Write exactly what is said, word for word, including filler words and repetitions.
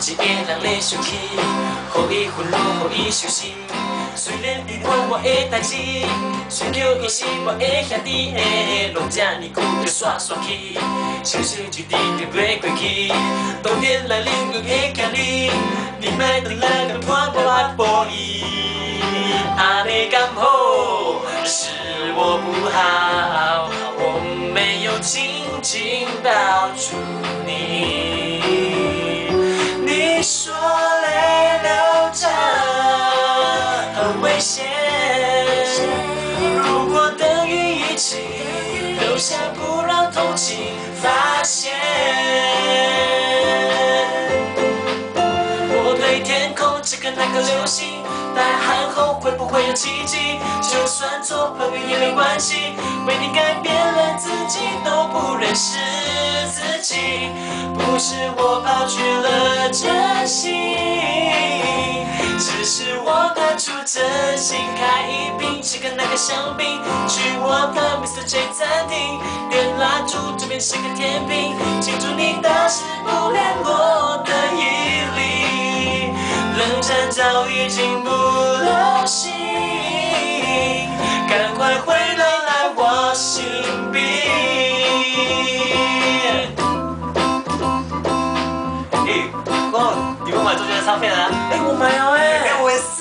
一个人咧想起，予伊愤怒，予伊伤心。虽然离婚我的代志，想着伊是我的兄弟的，拢这呢久就煞煞去，相信一日就袂过去。当天来领我会惊你，你莫等来个判我爱报伊，安尼刚好是我不好，我没有紧紧抱住你。你说泪流着很危险，如果等于一起留下，不让同情发现。我对天空只看那颗流星，大寒后会不会有奇迹？就算做朋友也没关系，为你改变了自己，都不认识自己。不是我抛去了真心，只是我拿出真心，开一瓶只跟那个香槟，去我的 Mister J 餐厅，点蜡烛，这边是个甜品，庆祝你的是不联络的毅力。冷战早已经不流行，赶快回来来我心病。咦，哦，你们买周杰的唱片啊？哎，我买了哎，我也是。